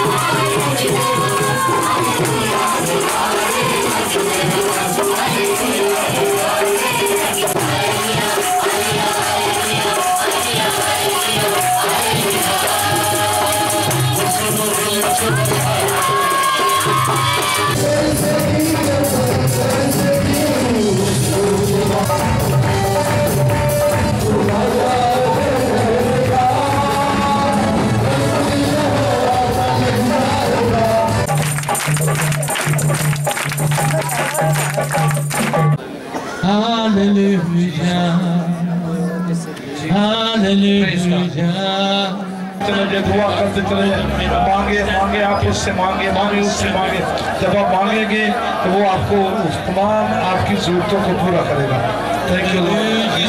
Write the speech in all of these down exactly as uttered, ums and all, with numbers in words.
दुआ करते चले, मांगे मांगे आप उससे मांगे मांगे उससे मांगे, जब आप मांगेंगे तो वो आपको तमाम आपकी जरूरतों को पूरा करेगा। Thank you Lord.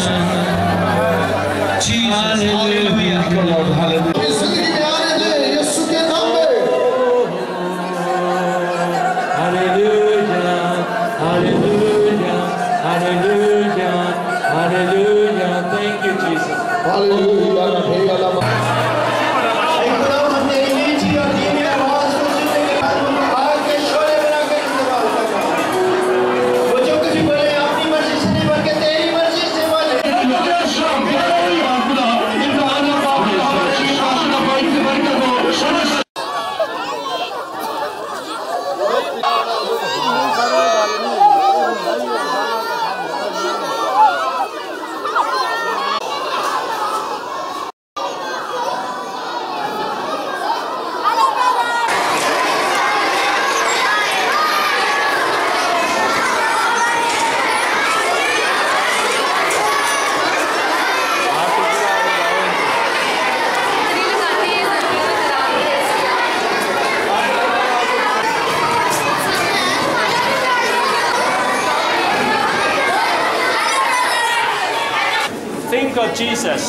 Think of Jesus.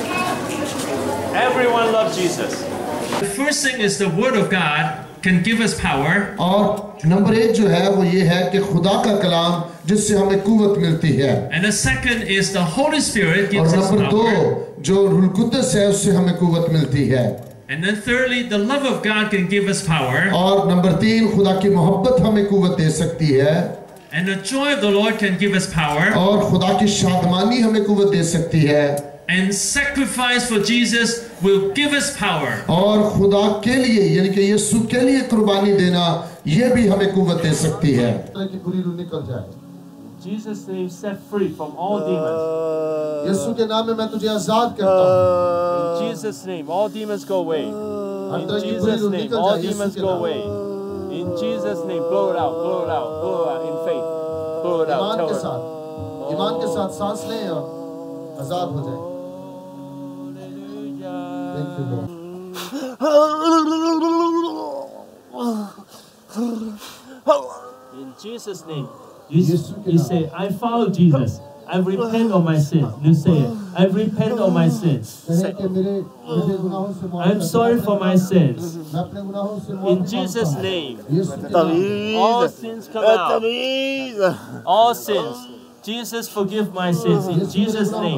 Everyone loves Jesus. The first thing is the Word of God can give us power. और नंबर एक जो है वो ये है कि खुदा का कलाम जिससे हमें कुव्वत मिलती है. And the second is the Holy Spirit gives us power. और नंबर दो जो रूह कुद्दस है उससे हमें कुव्वत मिलती है. And then thirdly, the love of God can give us power. और नंबर तीन खुदा की मोहब्बत हमें कुव्वत दे सकती है. And the joy of the Lord can give us power. और खुदा की शादमानी हमें कुव्वत दे सकती है. And sacrifice for Jesus will give us power. और खुदा के लिए यानी कि यीशु के लिए कुर्बानी देना ये भी हमें कुव्वत दे सकती है. कि बुरी रूह निकल जाए. Jesus name set free from all demons. यीशु के नाम में मैं तुझे आजाद करता हूँ. In Jesus name all demons go away. In Jesus name all demons go away. In Jesus name blow it out, blow it out, blow it out in faith. Blow it out. ईमान के साथ ईमान के साथ सांस लें और आजाद हो जाएं. Thank you, Lord. In Jesus' name, you, you say, I follow Jesus. I repent of my sins. You say it. I repent of my sins. Say, I'm sorry for my sins. In Jesus' name, all sins come out. All sins. Jesus, forgive my sins. In Jesus' name.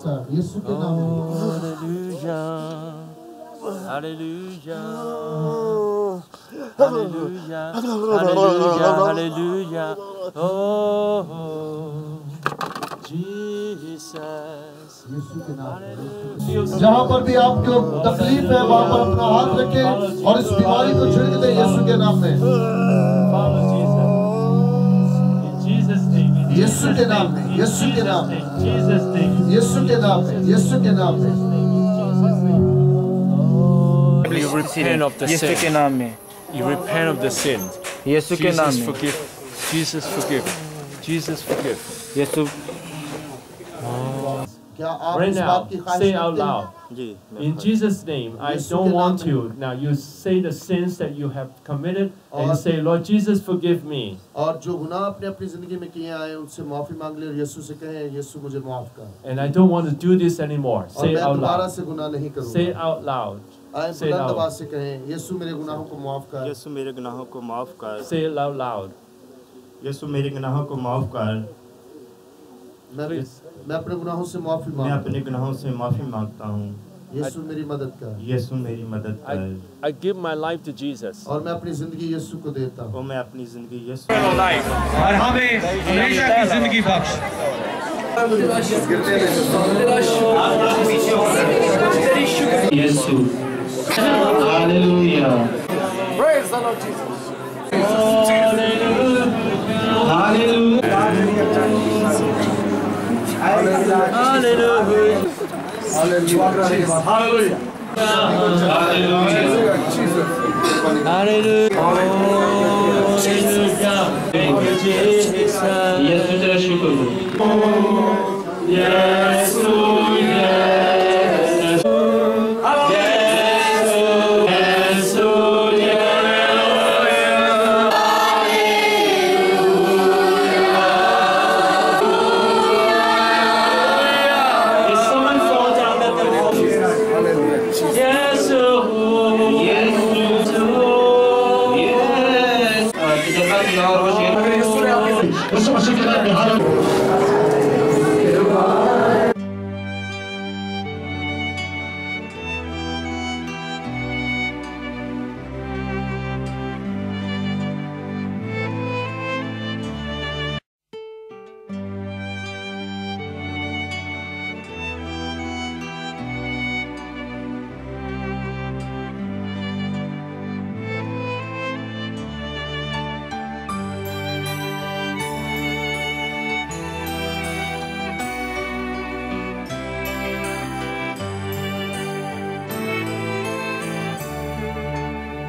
Hallelujah. Hallelujah. Hallelujah. Hallelujah. Hallelujah. Oh, Jesus. जहाँ पर भी आपको तकलीफ है वहाँ पर अपना हाथ रखें और इस बीमारी को छिड़क दें यीशु के नाम में. यीशु के नाम में, यीशु के नाम में, यीशु के नाम में, यीशु के नाम में. You repent of the sin. You repent of the sin. यीशु के नाम में. Forgive. Jesus forgive. Jesus forgive. Yeshu. Right now, say out loud. In Jesus' name, I don't want to. Now you say the sins that you have committed and say, Lord Jesus, forgive me. और जो गुनाह आपने अपनी जिंदगी में किए आए उनसे माफी मांग ले और यीशु से कहें यीशु मुझे माफ कर. And I don't want to do this anymore. Say it out दोबारा से गुनाह नहीं करूँगा. Say it out loud. Say it out loud. से कहें यीशु मेरे गुनाहों को माफ कर. यीशु मेरे गुनाहों को माफ कर. Say it out loud. यीशु मेरे गुनाहों को माफ कर. मैं मैं अपने गुनाहों से माफी मांगता हूँ. मैं अपने गुनाहों से माफी मांगता हूँ. यीशु मेरी मदद कर। यीशु मेरी मदद I, कर। I give my life to Jesus. और मैं अपनी जिंदगी यीशु को देता हूँ। और मैं अपनी जिंदगी यीशु और हमें हमेशा की जिंदगी बख्श। Yeshu hallelujah Praise the Lord Jesus. Hallelujah hallelujah Hallelujah. Yeshu तेरा शुक्र। यीशु